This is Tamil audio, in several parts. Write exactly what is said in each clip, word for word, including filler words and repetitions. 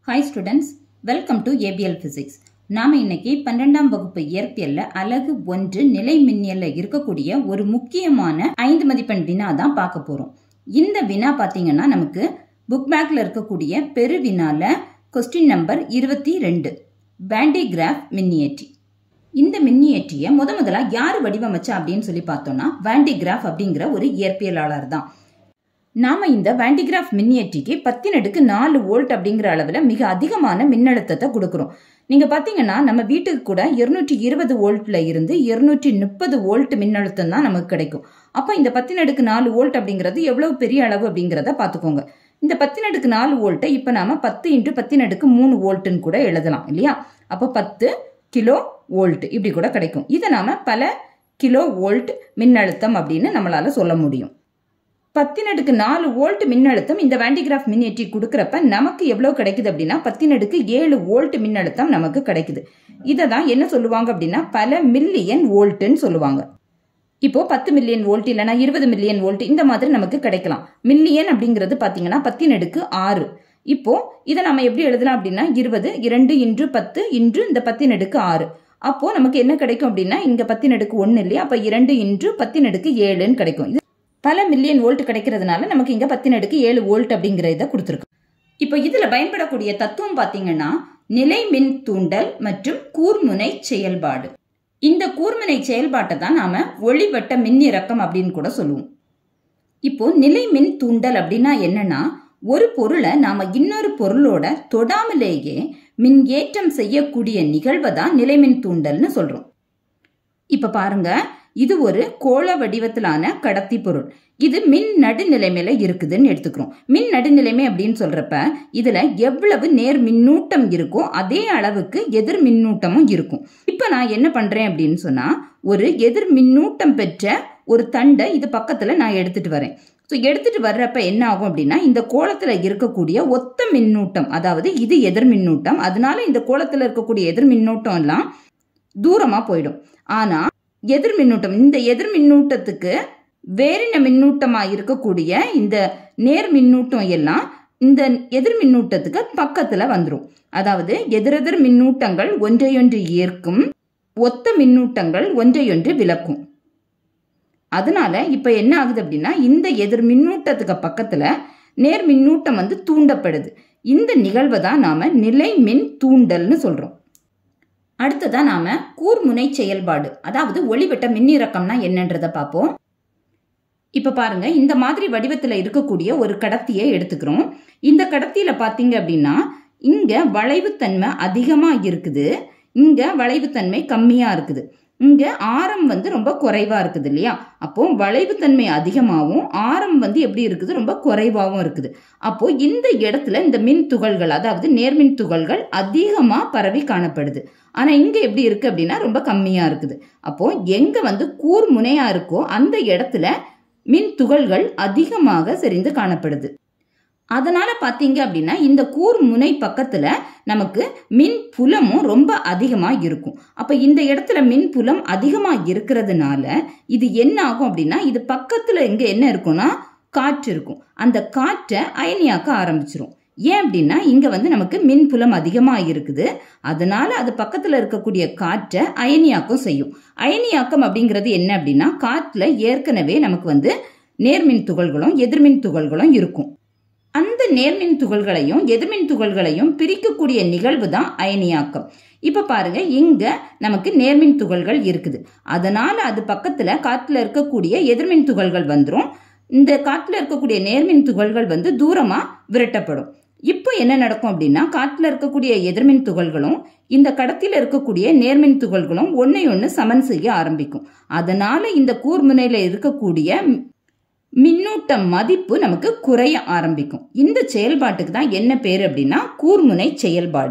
Hi students, welcome to A B L Physics. நாம இன்னைக்கு பன்னிரண்டாம் வகுப்பு இயற்பியல்ல அலகு ஒன்று நிலை மின்னியல்ல இருக்கக்கூடிய ஒரு முக்கியமான ஐந்து மதிப்பெண் வினா தான் பார்க்க போறோம். இந்த வினா பாத்தீங்கன்னா நமக்கு புக் பேக்ல இருக்கக்கூடிய பெரு வினால கொஸ்டின் நம்பர் இருபத்தி ரெண்டு வாண்டிகிராஃப் மின்னியற்றி. இந்த மின்னியற்றிய முத முதலா யாரு வடிவமைச்சா அப்படின்னு சொல்லி பார்த்தோம்னா வாண்டிகிராஃப் அப்படிங்கிற ஒரு இயற்பியலாளர் தான். நாம இந்த வாண்டிகிராஃப் மின்னியற்றிக்கு பத்தின் அடுக்கு நாலு வோல்ட் அப்படிங்கிற அளவுல மிக அதிகமான மின்னழுத்தத்தை கொடுக்கிறோம். நீங்க பாத்தீங்கன்னா நம்ம வீட்டுக்கு கூட இருநூற்றி இருபது வோல்ட்ல இருந்து இருநூற்றி முப்பது வோல்ட் மின்னழுத்தம் தான் நமக்கு கிடைக்கும். அப்ப இந்த பத்தின் அடுக்கு நாலு வோல்ட் அப்படிங்கிறது எவ்வளவு பெரிய அளவு அப்படிங்கிறத பாத்துக்கோங்க. இந்த பத்தின் அடுக்கு நாலு வோல்ட்டை இப்ப நாம பத்து இன்ட்டு பத்தின் அடுக்கு மூணு வோல்ட்னு கூட எழுதலாம் இல்லையா? அப்ப பத்து கிலோ வோல்ட் இப்படி கூட கிடைக்கும். இதை நாம பல கிலோ வோல்ட் மின்னழுத்தம் அப்படின்னு நம்மளால சொல்ல முடியும். பத்தின் அடுக்கு நாலு வோல்ட் மின்னழுத்தம் இந்த வாண்டிகிராஃப் மின்னியற்றி கொடுக்கறப்ப நமக்கு எவ்வளவு கிடைக்குது அப்படின்னா பத்தின் அடுக்கு ஏழு வோல்ட் மின்னழுத்தம் நமக்கு கிடைக்குது. இதை தான் என்ன சொல்லுவாங்க அப்படின்னா பல மில்லியன் வோல்ட்னு சொல்லுவாங்க. இப்போ பத்து மில்லியன் வோல்ட் இல்லைன்னா இருபது மில்லியன் வோல்ட் இந்த மாதிரி நமக்கு கிடைக்கலாம். மில்லியன் அப்படிங்கிறது பாத்தீங்கன்னா பத்தின் அடுக்கு ஆறு. இப்போ இதை நம்ம எப்படி எழுதலாம் அப்படின்னா இருபது இரண்டு இன்று பத்து இன்று இந்த பத்தின் அடுக்கு ஆறு. அப்போ நமக்கு என்ன கிடைக்கும் அப்படின்னா இங்க பத்தின் அடுக்கு ஒன்னு இல்லையா? அப்ப இரண்டு இன்று பத்தின் அடுக்கு ஏழுன்னு கிடைக்கும். பல மில்லியன் வோல்ட் கிடைக்கிறதுனால நமக்கு இங்க பத்தின் அடுக்கு ஏழு வோல்ட் அப்படிங்கிற இதை கொடுத்துருக்கு. இப்போ இதுல பயன்படக்கூடிய தத்துவம் பாத்தீங்கன்னா நிலை மின் தூண்டல் மற்றும் கூர்முனை செயல்பாடு. இந்த கூர்முனை செயல்பாட்டை தான் நாம ஒளிவட்ட மின்னிறக்கம் அப்படின்னு கூட சொல்லுவோம். இப்போ நிலை மின் தூண்டல் அப்படின்னா என்னன்னா ஒரு பொருளை நாம இன்னொரு பொருளோட தொடாமலேயே மின் ஏற்றம் செய்யக்கூடிய நிகழ்வை தான் நிலைமின் தூண்டல்னு சொல்றோம். இப்ப பாருங்க, இது ஒரு கோள வடிவத்திலான கடத்தி பொருள். இது மின் நடுநிலைமையில இருக்குதுன்னு எடுத்துக்கிறோம். மின் நடுநிலைமை அப்படின்னு சொல்றப்ப இதுல எவ்வளவு நேர் மின்னூட்டம் இருக்கோ அதே அளவுக்கு எதிர் மின்னூட்டமும் இருக்கும். இப்ப நான் என்ன பண்றேன் அப்படின்னு சொன்னா ஒரு எதிர் மின்னூட்டம் பெற்ற ஒரு தண்டை இது பக்கத்துல நான் எடுத்துட்டு வரேன். ஸோ எடுத்துட்டு வர்றப்ப என்ன ஆகும் அப்படின்னா இந்த கோளத்துல இருக்கக்கூடிய ஒத்த மின்னூட்டம், அதாவது இது எதிர் மின்னூட்டம், அதனால இந்த கோளத்துல இருக்கக்கூடிய எதிர் மின்னூட்டம் எல்லாம் தூரமா போயிடும். ஆனா எதிர் மின்னூட்டம், இந்த எதிர் மின்னூட்டத்துக்கு வேறின மின்னூட்டமா இருக்கக்கூடிய இந்த நேர் மின்னூட்டம் எல்லாம் இந்த எதிர் மின்னூட்டத்துக்கு பக்கத்துல வந்துடும். அதாவது எதிரெதிர் மின்னூட்டங்கள் ஒன்றையொன்று ஏற்கும், ஒத்த மின்னூட்டங்கள் ஒன்றையொன்று விலக்கும். அதனால இப்ப என்ன ஆகுது அப்படின்னா இந்த எதிர் மின்னூட்டத்துக்கு பக்கத்துல நேர் மின்னூட்டம் வந்து தூண்டப்படுது. இந்த நிகழ்வை தான் நாம நிலை மின் தூண்டல்னு சொல்றோம். அடுத்ததா நாம கூர்முனை செயல்பாடு, அதாவது ஒளிவட்ட மின்னிறக்கம்னா என்னன்றத பார்ப்போம். இப்ப பாருங்க, இந்த மாதிரி வடிவத்துல இருக்கக்கூடிய ஒரு கடத்தியை எடுத்துக்கிறோம். இந்த கடத்தியில பாத்தீங்க அப்படின்னா இங்க வளைவுத்தன்மை அதிகமா இருக்குது, இங்க வளைவுத்தன்மை கம்மியா இருக்குது, இங்க ஆரம் வந்து ரொம்ப குறைவா இருக்குது இல்லையா? அப்போ வளைவுத்தன்மை அதிகமாகவும் ஆரம் வந்து எப்படி இருக்குது ரொம்ப குறைவாகவும் இருக்குது. அப்போ இந்த இடத்துல இந்த மின் துகள்கள், அதாவது நேர்மின் துகள்கள் அதிகமா பரவி காணப்படுது. ஆனா இங்க எப்படி இருக்கு அப்படின்னா ரொம்ப கம்மியா இருக்குது. அப்போ எங்க வந்து கூர்முனையா இருக்கோ அந்த இடத்துல மின் துகள்கள் அதிகமாக செறிந்து காணப்படுது. அதனால பாத்தீங்க அப்படின்னா இந்த கூர்முனை பக்கத்துல நமக்கு மின் புலமும் ரொம்ப அதிகமா இருக்கும். அப்ப இந்த இடத்துல மின் புலம் அதிகமா இருக்கிறதுனால இது என்ன ஆகும் அப்படின்னா இது பக்கத்துல இங்க என்ன இருக்கும்னா காற்று இருக்கும். அந்த காற்றை அயனியாக்க ஆரம்பிச்சிரும். ஏன் அப்படின்னா இங்க வந்து நமக்கு மின் புலம் அதிகமா இருக்குது, அதனால அது பக்கத்துல இருக்கக்கூடிய காற்றை அயனியாக்கம் செய்யும். அயனியாக்கம் அப்படிங்கிறது என்ன அப்படின்னா காற்றுல ஏற்கனவே நமக்கு வந்து நேர்மின் துகள்களும் எதிர்மின் துகள்களும் இருக்கும். அந்த நேர்மின் துகள்களையும் எதிர்மின் துகள்களையும் பிரிக்கக்கூடிய நிகழ்வு தான் அயனியாக்கம். இப்ப பாருங்க, இங்க நமக்கு நேர்மின் துகள்கள் இருக்குது, அதனால அது பக்கத்துல காற்றுல இருக்கக்கூடிய எதிர்மின் துகள்கள் வந்துடும். இந்த காற்றுல இருக்கக்கூடிய நேர்மின் துகள்கள் வந்து தூரமா விரட்டப்படும். இப்போ என்ன நடக்கும் அப்படின்னா காற்றுல இருக்கக்கூடிய எதிர்மின் துகள்களும் இந்த கடத்தில இருக்கக்கூடிய நேர்மின் துகள்களும் ஒன்னை ஒன்னு சமன் செய்ய ஆரம்பிக்கும். அதனால இந்த கூர்முனையில இருக்கக்கூடிய மின்னூட்ட மதிப்பு நமக்கு குறைய ஆரம்பிக்கும். இந்த செயல்பாட்டுக்கு தான் என்ன பேரு அப்படின்னா கூர்முனை செயல்பாடு.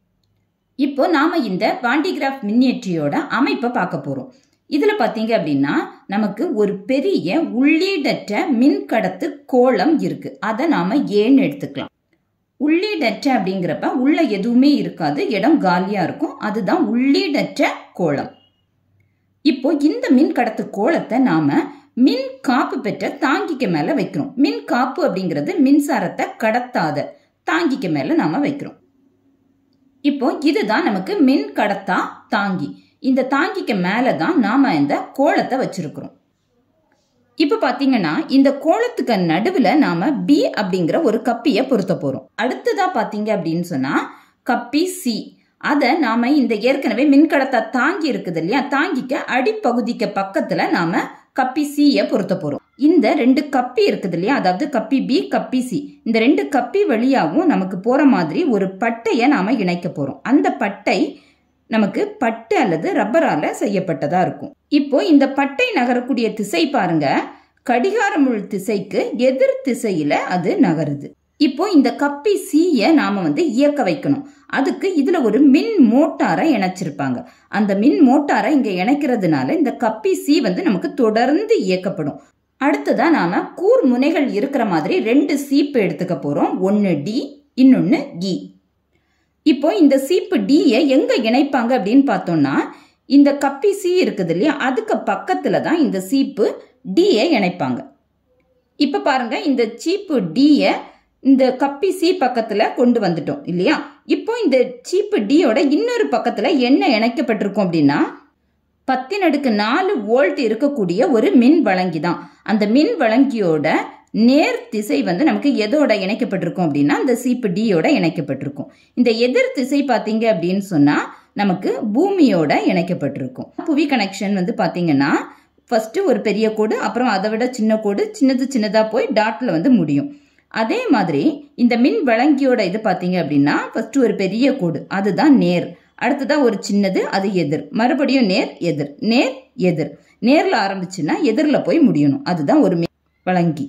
இப்போ நாம இந்த வாண்டிகிராஃப் மின்னியற்றியோட அமைப்பை பார்க்க போறோம். இதுல பாத்தீங்க அப்படின்னா நமக்கு ஒரு பெரிய உள்ளீடற்ற மின்கடத்து கோளம் இருக்கு. அதை நாம ஏன்னு எடுத்துக்கலாம். உள்ளீடற்ற அப்படிங்கிறப்ப உள்ள எதுவுமே இருக்காது, இடம் காலியா இருக்கும், அதுதான் உள்ளீடற்ற கோளம். இப்போ இந்த மின்கடத்து கோளத்தை நாம மின் காப்பு பெற்ற தாங்கிக்கு மேல வைக்கிறோம். மின் காப்பு அப்படிங்கிறது மின்சாரத்தை கடத்தாத தாங்கிக்கு மேல நாம வைக்கிறோம். இப்போ இதுதான் நமக்கு மின் கடத்தா தாங்கி. இந்த தாங்கிக்கு மேலதான் நாம இந்த கோலத்தை வச்சிருக்கிறோம். இப்ப பாத்தீங்கன்னா இந்த கோலத்துக்கு நடுவுல நாம பி அப்படிங்கிற ஒரு கப்பிய பொருத்த போறோம். அடுத்ததா பாத்தீங்க அப்படின்னு சொன்னா கப்பி சி, அத நாம இந்த ஏற்கனவே மின்கடத்தா தாங்கி இருக்குது இல்லையா, தாங்கிக்க அடிப்பகுதிக்கு பக்கத்துல நாம கப்பி சிய பொருத்த போறோம். இந்த ரெண்டு கப்பி இருக்குது இல்லையா, அதாவது கப்பி பி கப்பி சி, இந்த ரெண்டு கப்பி வழியாவும் நமக்கு போற மாதிரி ஒரு பட்டைய நாம இணைக்க போறோம். அந்த பட்டை நமக்கு பட்டு அல்லது ரப்பரால செய்யப்பட்டதா இருக்கும். இப்போ இந்த பட்டை நகரக்கூடிய திசை பாருங்க, கடிகார முள் திசைக்கு எதிர் திசையில அது நகருது. இப்போ இந்த கப்பி சீய நாம வந்து இயக்க வைக்கணும். அதுக்கு இதுல ஒரு மின் மோட்டாரை இணைச்சிருப்பாங்க. அந்த மின் மோட்டாரை இங்க இணைக்கிறதுனால இந்த கப்பி சி வந்து நமக்கு தொடர்ந்து இயக்கப்படும். அடுத்ததா நாம கூர் முனைகள் இருக்கிற மாதிரி ரெண்டு சீப்பு எடுத்துக்க போறோம். ஒன்னு டி, இன்னொன்னு இ. இப்போ இந்த சீப்பு டியை எங்க இணைப்பாங்க அப்படின்னு பார்த்தோம்னா, இந்த கப்பி சி இருக்குது இல்லையா, அதுக்கு பக்கத்துல தான் இந்த சீப்பு டியை இணைப்பாங்க. இப்ப பாருங்க, இந்த சீப்பு டியை இந்த கப்பி சி பக்கத்துல கொண்டு வந்துட்டோம் இல்லையா. இப்போ இந்த சீப்பு டியோட இன்னொரு பக்கத்துல என்ன இணைக்கப்பட்டிருக்கும் அப்படின்னா, பத்தின் அடுக்கு நாலு வோல்ட் இருக்கக்கூடிய ஒரு மின் வழங்கி தான். அந்த மின் வழங்கியோட நேர் திசை வந்து நமக்கு எதோட இணைக்கப்பட்டிருக்கும் அப்படின்னா இந்த சீப்பு டியோட இணைக்கப்பட்டிருக்கும். இந்த எதிர் திசை பாத்தீங்க அப்படின்னு சொன்னா நமக்கு பூமியோட இணைக்கப்பட்டிருக்கும். புவி கனெக்ஷன் வந்து பாத்தீங்கன்னா ஃபர்ஸ்ட் ஒரு பெரிய கோடு, அப்புறம் அதை விட சின்ன கோடு, சின்னது சின்னதா போய் டாட்ல வந்து முடியும். அதே மாதிரி இந்த மின் வழங்கியோட இது பாத்தீங்க அப்படின்னா ஃபர்ஸ்ட் ஒரு பெரிய கோடு, அதுதான் நேர், அடுத்ததா ஒரு சின்னது, அது எதிர், மறுபடியும் நேர் எதிர், நேர் எதிர், நேர்ல ஆரம்பிச்சுன்னா எதிர்ல போய் முடியணும், அதுதான் ஒரு மின் வழங்கி.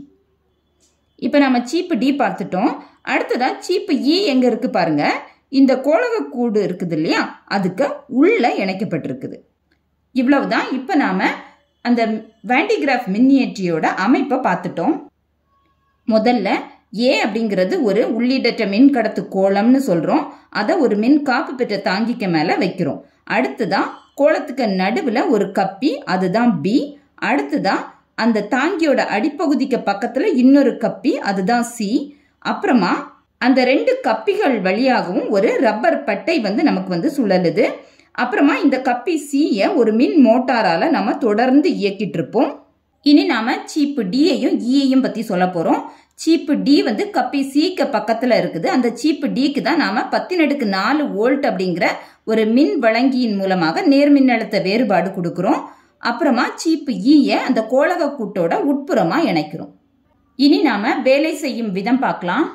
இப்ப நம்ம சீப்பு டி பார்த்துட்டோம். அடுத்ததா சீப்பு இ எங்க இருக்கு பாருங்க, இந்த கோளக கூடு இருக்குது இல்லையா, அதுக்கு உள்ள இணைக்கப்பட்டிருக்குது. இவ்வளவுதான். இப்ப நாம அந்த வேண்டிகிராஃப் மின்னியற்றியோட அமைப்பை பார்த்துட்டோம். முதல்ல ஏ அப்படிங்கிறது ஒரு உள்ளீடற்ற மின் கடத்து கோளம்னு சொல்றோம். அதை ஒரு மின் காப்பு பெற்ற தாங்கிக்க மேல வைக்கிறோம். அடுத்துதான் கோளத்துக்கு நடுவுல ஒரு கப்பி, அதுதான் பி. அடுத்துதான் அந்த தாங்கியோட அடிப்பகுதிக்கு பக்கத்துல இன்னொரு கப்பி, அதுதான் சி. அப்புறமா அந்த ரெண்டு கப்பிகள் வழியாகவும் ஒரு ரப்பர் பட்டை வந்து நமக்கு வந்து சுழலுது. அப்புறமா இந்த கப்பி சிய ஒரு மின் மோட்டாரால நம்ம தொடர்ந்து இயக்கிட்டு இருப்போம். இனி நாம சீப்பு டியையும் ஈயையும் பத்தி சொல்ல போறோம். சீப்பு டி வந்து கப்பி சிக்கு பக்கத்துல இருக்குது. அந்த சீப்பு டிக்கு தான் நாம பத்தினடுக்கு நாலு வோல்ட் அப்படிங்கிற ஒரு மின் வழங்கியின் மூலமாக நேர்மின்னழுத்த வேறுபாடு கொடுக்கிறோம். அப்புறமா சீப்பு ஈய அந்த கோளக கூட்டோட உட்புறமா இணைக்கிறோம். இனி நாம வேலை செய்யும் விதம் பார்க்கலாம்.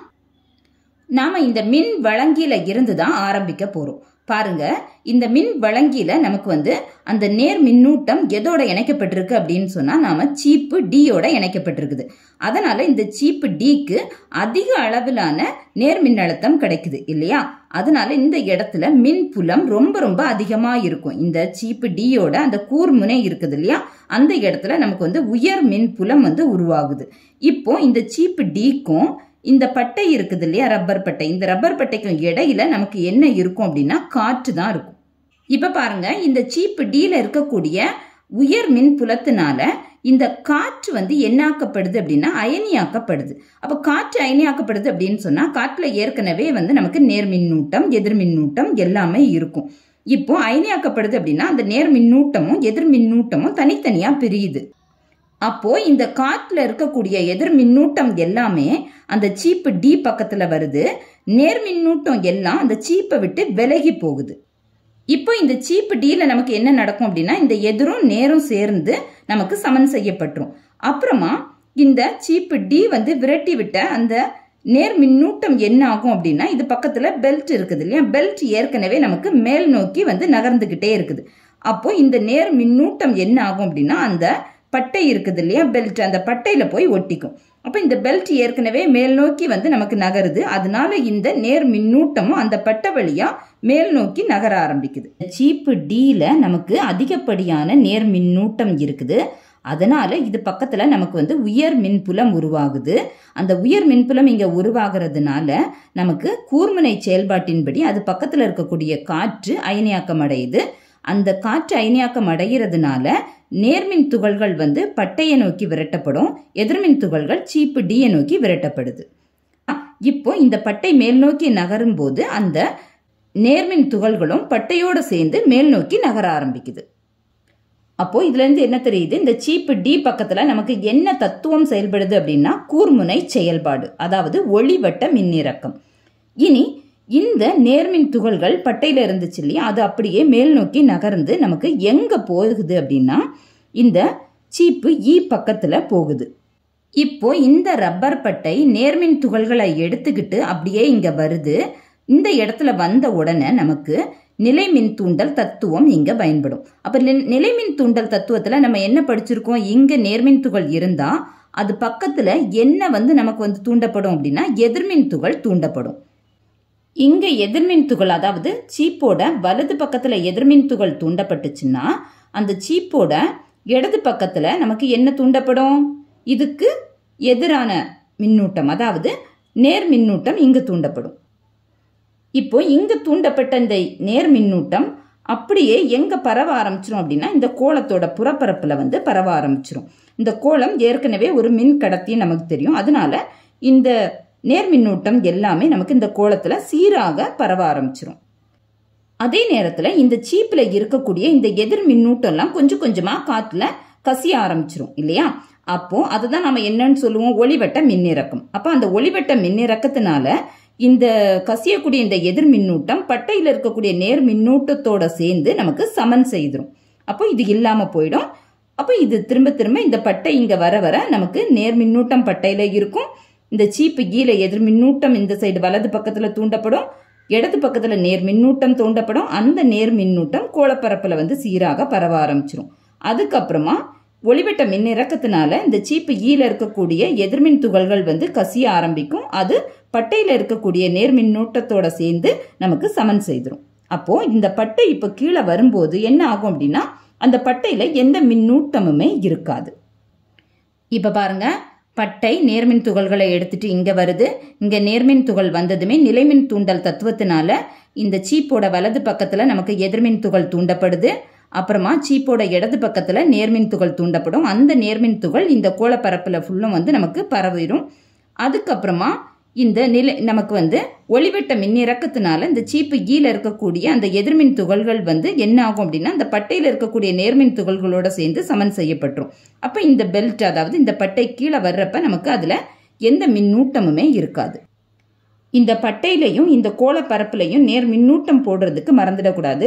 நாம இந்த மின் வழங்கியில இருந்து தான் ஆரம்பிக்க போறோம். பாருங்க, இந்த மின் வழங்கியில நமக்கு வந்து அந்த நேர் மின்னூட்டம் எதோட இணைக்கப்பட்டிருக்கு அப்படின்னு சொன்னா நாம சீப்பு டியோட இணைக்கப்பட்டிருக்குது. அதனால இந்த சீப்பு டிக்கு அதிக அளவிலான நேர் மின்னழுத்தம் கிடைக்குது இல்லையா. அதனால இந்த இடத்துல மின் புலம் ரொம்ப ரொம்ப அதிகமா இருக்கும். இந்த சீப்பு டியோட அந்த கூர்முனை இருக்குது இல்லையா, அந்த இடத்துல நமக்கு வந்து உயர் மின் புலம் வந்து உருவாகுது. இப்போ இந்த சீப்பு டிக்கும் இந்த பட்டை இருக்குது இல்லையா, ரப்பர் பட்டை, இந்த ரப்பர் பட்டைக்கும் இடையில நமக்கு என்ன இருக்கும் அப்படின்னா காற்று தான் இருக்கும். இப்ப பாருங்க, இந்த சீப்பு டில இருக்கக்கூடிய உயர் மின் புலத்தினால இந்த காற்று வந்து என்னாக்கப்படுது அப்படின்னா அயனியாக்கப்படுது. அப்ப காற்று அயனியாக்கப்படுது அப்படின்னு சொன்னா காற்றுல ஏற்கனவே வந்து நமக்கு நேர் மின்னூட்டம் எதிர் மின்னூட்டம் எல்லாமே இருக்கும். இப்போ அயனியாக்கப்படுது அப்படின்னா அந்த நேர் மின்னூட்டமும் எதிர் மின்னூட்டமும் தனித்தனியா பிரியுது. அப்போ இந்த காற்றுல இருக்கக்கூடிய எதிர் மின்னூட்டம் எல்லாமே அந்த சீப்பு டி பக்கத்துல வருது. நேர் மின்னூட்டம் எல்லாம் அந்த சீப்பை விட்டு விலகி போகுது. இப்போ இந்த சீப்பு டில நமக்கு என்ன நடக்கும் அப்படின்னா இந்த எதிரும் நேரும் சேர்ந்து நமக்கு சமன் செய்யப்பட்டுரும். அப்புறமா இந்த சீப்பு டி வந்து விரட்டி விட்ட அந்த நேர் மின்னூட்டம் என்ன ஆகும் அப்படின்னா இது பக்கத்துல பெல்ட் இருக்குது இல்லையா, பெல்ட் ஏற்கனவே நமக்கு மேல் நோக்கி வந்து நகர்ந்துகிட்டே இருக்குது. அப்போ இந்த நேர் மின்னூட்டம் என்ன ஆகும் அப்படின்னா அந்த பட்டை இருக்குது இல்லையா, பெல்ட், அந்த பட்டையில போய் ஒட்டிக்கும். அப்ப இந்த பெல்ட் ஏற்கனவே மேல் நோக்கி வந்து நமக்கு நகருது. அதனால இந்த நேர் மின்னூட்டமும் அந்த பட்டை வழியா மேல் நோக்கி நகர ஆரம்பிக்குது. சீப்பு டில நமக்கு அதிகப்படியான நேர் மின்னூட்டம் இருக்குது. அதனால இது பக்கத்துல நமக்கு வந்து உயர் மின்புலம் உருவாகுது. அந்த உயர் மின்புலம் இங்க உருவாகிறதுனால நமக்கு கூர்முனை செயல்பாட்டின்படி அது பக்கத்துல இருக்கக்கூடிய காற்று அயனியாக்கம் அடையுது. அந்த காற்று அயனியாக்கம் அடைகிறதுனால நேர்மின் துகள்கள் வந்து பட்டையை நோக்கி விரட்டப்படும், எதிர்மின் துகள்கள் சீப்பு டியை நோக்கி விரட்டப்படுது. இப்போ இந்த பட்டை மேல் நோக்கி நகரும் போது அந்த நேர்மின் துகள்களும் பட்டையோடு சேர்ந்து மேல் நோக்கி நகர ஆரம்பிக்குது. அப்போ இதுல இருந்து என்ன தெரியுது, இந்த சீப்பு டி பக்கத்துல நமக்கு என்ன தத்துவம் செயல்படுது அப்படின்னா கூர்முனை செயல்பாடு, அதாவது ஒளிவட்ட மின்னிறக்கம். இனி இந்த நேர்மின் துகள்கள் பட்டையில இருந்துச்சு இல்லையா, அது அப்படியே மேல் நோக்கி நகர்ந்து நமக்கு எங்க போகுது அப்படின்னா இந்த சீப்பு ஈ பக்கத்துல போகுது. இப்போ இந்த ரப்பர் பட்டை நேர்மின் துகள்களை எடுத்துக்கிட்டு அப்படியே இங்க வருது. இந்த இடத்துல வந்த உடனே நமக்கு நிலைமின் தூண்டல் தத்துவம் இங்க பயன்படும். அப்ப நிலைமின் தூண்டல் தத்துவத்துல நம்ம என்ன படிச்சிருக்கோம், இங்க நேர்மின் துகள் இருந்தா அது பக்கத்துல என்ன வந்து நமக்கு வந்து தூண்டப்படும் அப்படின்னா எதிர்மின் துகள் தூண்டப்படும். இங்க எதிர்மின் துகள், அதாவது சீப்போட வலது பக்கத்துல எதிர்மின் துகள் தூண்டப்பட்டுச்சுன்னா அந்த சீப்போட இடது பக்கத்துல நமக்கு என்ன தூண்டப்படும், இதுக்கு எதிரான மின்னூட்டம், அதாவது நேர் மின்னூட்டம் இங்கு தூண்டப்படும். இப்போ இங்கு தூண்டப்பட்ட இந்த நேர் மின்னூட்டம் அப்படியே எங்க பரவ ஆரம்பிச்சிரும் அப்படின்னா இந்த கோளத்தோட புறப்பரப்புல வந்து பரவ ஆரம்பிச்சிரும். இந்த கோளம் ஏற்கனவே ஒரு மின் கடத்தி நமக்கு தெரியும், அதனால இந்த நேர் மின்னூட்டம் எல்லாமே நமக்கு இந்த கோளத்துல சீராக பரவ ஆரம்பிச்சிரும். அதே நேரத்துல இந்த சீப்புல இருக்கக்கூடிய இந்த எதிர் மின்னூட்டம் எல்லாம் கொஞ்சம் கொஞ்சமா காத்துல கசிய ஆரம்பிச்சிரும் இல்லையா. அப்போ அதுதான் நம்ம என்னன்னு சொல்லுவோம், ஒளிவட்ட மின்னிறக்கம். அப்ப அந்த ஒளிவட்ட மின்னிறக்கத்தினால இந்த கசியக்கூடிய இந்த எதிர் மின்னூட்டம் பட்டையில இருக்கக்கூடிய நேர் மின்னூட்டத்தோட சேர்ந்து நமக்கு சமன் செய்திரும். அப்போ இது இல்லாம போயிடும். அப்போ இது திரும்ப திரும்ப இந்த பட்டை இங்க வர வர நமக்கு நேர் மின்னூட்டம் பட்டையில இருக்கும். இந்த சீப்பு கீழே எதிர் மின்னூட்டம் இந்த சைடு வலது பக்கத்துல தூண்டப்படும், இடது பக்கத்துல நேர் மின்னூட்டம் தூண்டப்படும். அந்த நேர் மின்னூட்டம் கோளப்பரப்புல வந்து சீராக பரவ ஆரம்பிச்சிரும். அதுக்கப்புறமா ஒளிவட்ட மின்னிறக்கத்தினால இந்த சீப்பு ஈல இருக்கக்கூடிய எதிர்மின் துகள்கள் வந்து கசிய ஆரம்பிக்கும். அது பட்டையில இருக்கக்கூடிய நேர் மின்னூட்டத்தோட சேர்ந்து நமக்கு சமன் செய்திரும். அப்போ இந்த பட்டை இப்ப கீழே வரும்போது என்ன ஆகும் அப்படின்னா அந்த பட்டையில எந்த மின்னூட்டமுமே இருக்காது. இப்ப பாருங்க, பட்டை நேர்மின் துகள்களை எடுத்துட்டு இங்க வருது. இங்க நேர்மின் துகள் வந்ததுமே நிலைமின் தூண்டல் தத்துவத்தினால இந்த சீப்போட வலது பக்கத்துல நமக்கு எதிர்மின் துகள் தூண்டப்படுது. அப்புறமா சீப்போட இடது பக்கத்துல நேர்மின் துகள் தூண்டப்படும். அந்த நேர்மின் துகள் இந்த கோளப்பரப்புல ஃபுல்லும் வந்து நமக்கு பரவிடும். அதுக்கப்புறமா இந்த நிலை நமக்கு வந்து ஒளிவட்ட மின்னிறக்கத்தினால இந்த சீப்பு ஈல இருக்கக்கூடிய அந்த எதிர்மின் துகள்கள் வந்து என்ன ஆகும் அப்படின்னா இந்த பட்டையில இருக்கக்கூடிய நேர்மின் துகள்களோட சேர்ந்து சமன் செய்யப்பட்டுரும். அப்ப இந்த பெல்ட், அதாவது இந்த பட்டை கீழே வர்றப்ப நமக்கு அதுல எந்த மின்னூட்டமுமே இருக்காது. இந்த பட்டையிலையும் இந்த கோளப்பரப்புலையும் நேர் மின்னூட்டம் போடுறதுக்கு மறந்துடக்கூடாது.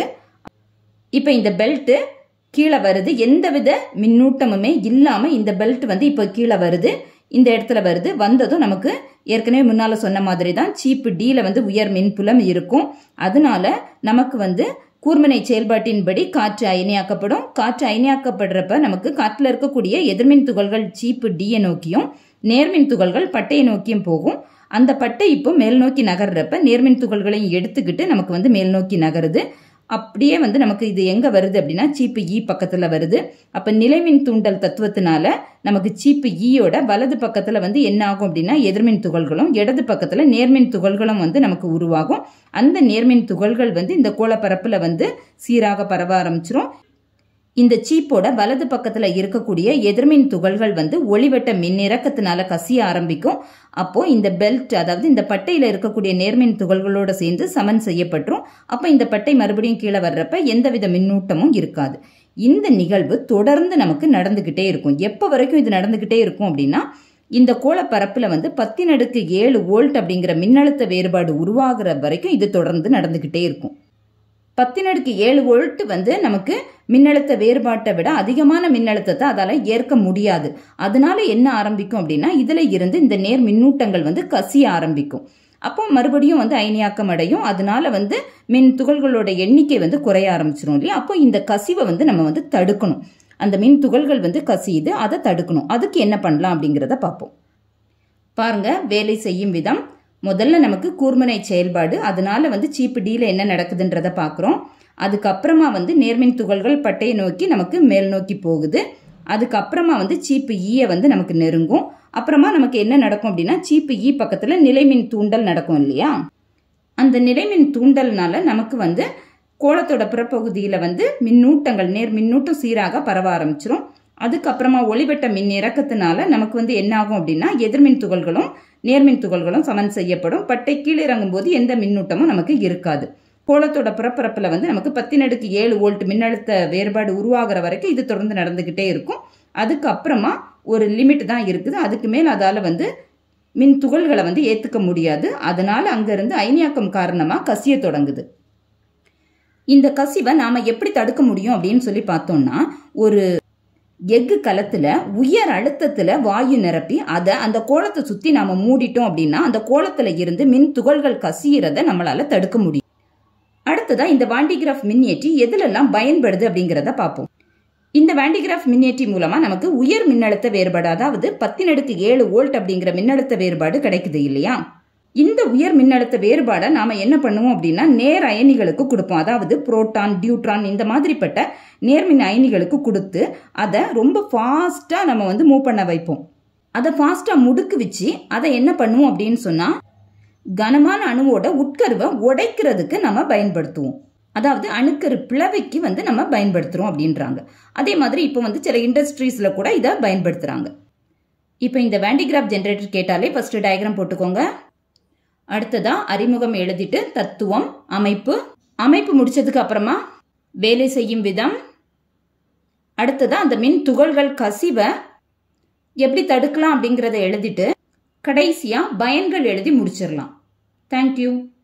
இப்ப இந்த பெல்ட் கீழே வருது, எந்தவித மின்னூட்டமுமே இல்லாம இந்த பெல்ட் வந்து இப்ப கீழே வருது, இந்த இடத்துல வருது. வந்ததும் நமக்கு ஏற்கனவே முன்னால சொன்ன மாதிரி தான் சீப்பு டீல வந்து உயர் மின்புலம் இருக்கும். அதனால நமக்கு வந்து கூர்முனை செயல்பாட்டின்படி காற்று அயனியாக்கப்படும். காற்று அயனியாக்கப்படுறப்ப நமக்கு காற்றுல இருக்கக்கூடிய எதிர்மின் துகள்கள் சீப்பு டியை நோக்கியும் நேர்மின் துகள்கள் பட்டையை நோக்கியும் போகும். அந்த பட்டை இப்போ மேல் நோக்கி நகர்றப்ப நேர்மின் துகள்களையும் எடுத்துக்கிட்டு நமக்கு வந்து மேல் நோக்கி நகருது. அப்படியே வந்து நமக்கு இது எங்க வருது அப்படின்னா சீப்பு ஈ பக்கத்துல வருது. அப்ப நிலைமின் தூண்டல் தத்துவத்தினால நமக்கு சீப்பு ஈயோட வலது பக்கத்துல வந்து என்ன ஆகும் அப்படின்னா எதிர்மின் துகள்களும் இடது பக்கத்துல நேர்மின் துகள்களும் வந்து நமக்கு உருவாகும். அந்த நேர்மின் துகள்கள் வந்து இந்த கோளப்பரப்புல வந்து சீராக பரவ ஆரம்பிச்சிரும். இந்த சீப்போட வலது பக்கத்துல இருக்கக்கூடிய எதிர்மின் துகள்கள் வந்து ஒளிவட்ட மின்னிறக்கத்தினால கசிய ஆரம்பிக்கும். அப்போ இந்த பெல்ட், அதாவது இந்த பட்டையில இருக்கக்கூடிய நேர்மின் துகள்களோட சேர்ந்து சமன் செய்யப்பட்டுரும். அப்ப இந்த பட்டை மறுபடியும் கீழே வர்றப்ப எந்தவித மின்னூட்டமும் இருக்காது. இந்த நிகழ்வு தொடர்ந்து நமக்கு நடந்துகிட்டே இருக்கும். எப்ப வரைக்கும் இது நடந்துகிட்டே இருக்கும் அப்படின்னா இந்த கோளப்பரப்புல வந்து பத்தின் அடுக்கு ஏழு வோல்ட் அப்படிங்கிற மின்னழுத்த வேறுபாடு உருவாகிற வரைக்கும் இது தொடர்ந்து நடந்துகிட்டே இருக்கும். பத்தினடுக்கு ஏழு வோல்ட் வந்து நமக்கு மின்னழுத்த வேறுபாட்டை விட அதிகமான மின்னழுத்தத்தை அதால ஏற்க முடியாது. அதனால என்ன ஆரம்பிக்கும் அப்படின்னா இதுல இருந்து இந்த நேர் மின்னூட்டங்கள் வந்து கசிய ஆரம்பிக்கும். அப்போ மறுபடியும் வந்து அயனியாக்கம் அடையும். அதனால வந்து மின் துகள்களோட எண்ணிக்கை வந்து குறைய ஆரம்பிச்சிடும் இல்லையா. அப்போ இந்த கசிவை வந்து நம்ம வந்து தடுக்கணும். அந்த மின் துகள்கள் வந்து கசியுது, அதை தடுக்கணும். அதுக்கு என்ன பண்ணலாம் அப்படிங்கிறத பார்ப்போம். பாருங்க, வேலை செய்யும் விதம். முதல்ல நமக்கு கூர்முனை செயல்பாடு, அதனால வந்து சீப்பு டீல என்ன நடக்குதுன்றத பாக்குறோம். அதுக்கப்புறமா வந்து நேர்மின் துகள்கள் பட்டையை நோக்கி நமக்கு மேல் நோக்கி போகுது. அதுக்கப்புறமா வந்து சீப்பு ஈய வந்து நமக்கு நெருங்கும். அப்புறமா நமக்கு என்ன நடக்கும் அப்படின்னா சீப்பு ஈ பக்கத்துல நிலைமின் தூண்டல் நடக்கும் இல்லையா. அந்த நிலைமின் தூண்டல்னால நமக்கு வந்து கோளத்தோட புறப்பகுதியில வந்து மின்னூட்டங்கள் நேர் மின்னூட்டம் சீராக பரவ ஆரம்பிச்சிரும். அதுக்கப்புறமா ஒளிவட்ட மின் இறக்கத்தினால நமக்கு வந்து என்ன ஆகும் அப்படின்னா எதிர்மின் துகள்களும் நேர்மின் துகள்களும் சமன் செய்யப்படும். பட்டை கீழே இறங்கும் போது எந்த மின்னூட்டமும் நமக்கு இருக்காது. கோலத்தோட புறப்பரப்புல வந்து நமக்கு பத்தின் அடுக்கு ஏழு வோல்ட் மின்னழுத்த வேறுபாடு உருவாகிற வரைக்கும் இது தொடர்ந்து நடந்துகிட்டே இருக்கும். அதுக்கப்புறமா ஒரு லிமிட் தான் இருக்குது. அதுக்கு மேல் அதால வந்து மின் துகள்களை வந்து ஏத்துக்க முடியாது. அதனால அங்கிருந்து அயனியாக்கம் காரணமா கசிய தொடங்குது. இந்த கசிவை நாம எப்படி தடுக்க முடியும் அப்படின்னு சொல்லி பார்த்தோம்னா, ஒரு எஃகு கலத்துல உயர் அழுத்தத்துல வாயு நிரப்பி அதை அந்த கோலத்தை சுத்தி நாம மூடிட்டோம் அப்படின்னா அந்த கோலத்துல இருந்து மின் துகள்கள் கசியறத நம்மளால தடுக்க முடியும். அடுத்ததா இந்த வாண்டிகிராஃப் மின்ஏற்றி எதுலெல்லாம் பயன்படுது அப்படிங்கிறத பார்ப்போம். இந்த வாண்டிகிராஃப் மின்ஏற்றி மூலமா நமக்கு உயர் மின்னழுத்த வேறுபாடு, அதாவது பத்தின் அடுக்கு ஏழு வோல்ட் அப்படிங்கிற மின்னழுத்த வேறுபாடு கிடைக்குது இல்லையா? இந்த உயர் மின்னழுத்த வேறுபாடை நாம என்ன பண்ணுவோம் அப்படின்னா நேர் அயனிகளுக்கு கொடுப்போம். அதாவது புரோட்டான், டியூட்ரான் இந்த மாதிரிப்பட்ட நேர்மின் அயனிகளுக்கு கொடுத்து அதை ரொம்ப ஃபாஸ்டா நம்ம வந்து மூவ் பண்ண வைப்போம். அதை ஃபாஸ்டா முடுக்கு வச்சு அதை என்ன பண்ணுவோம் அப்படின்னு சொன்னா கனமான அணுவோட உட்கருவை உடைக்கிறதுக்கு நம்ம பயன்படுத்துவோம். அதாவது அணுக்கரு பிளவைக்கு வந்து நம்ம பயன்படுத்துறோம் அப்படின்றாங்க. அதே மாதிரி இப்போ வந்து சில இண்டஸ்ட்ரீஸ்ல கூட இதை பயன்படுத்துறாங்க. இப்போ இந்த வாண்டிகிராஃப் ஜெனரேட்டர் கேட்டாலே ஃபர்ஸ்ட் டயக்ராம் போட்டுக்கோங்க. அடுத்ததா அறிமுகம் எழுதிட்டு தத்துவம், அமைப்பு, அமைப்பு முடிச்சதுக்கு அப்புறமா வேலை செய்யும் விதம், அடுத்ததா அந்த மின் துகள்கள் கசிவை எப்படி தடுக்கலாம் அப்படிங்கிறத எழுதிட்டு கடைசியா பயன்கள் எழுதி முடிச்சிடலாம். தேங்க்யூ.